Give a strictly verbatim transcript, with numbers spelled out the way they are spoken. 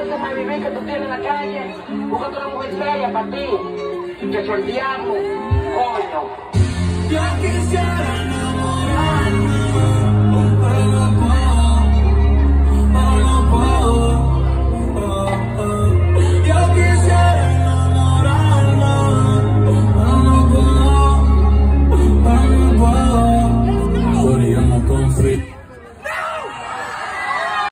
forma de vivir que tú tienes en la calle. Búscate una mujer seria para ti. Que sorteamos, coño. Yo quisiera enamorarme un poco.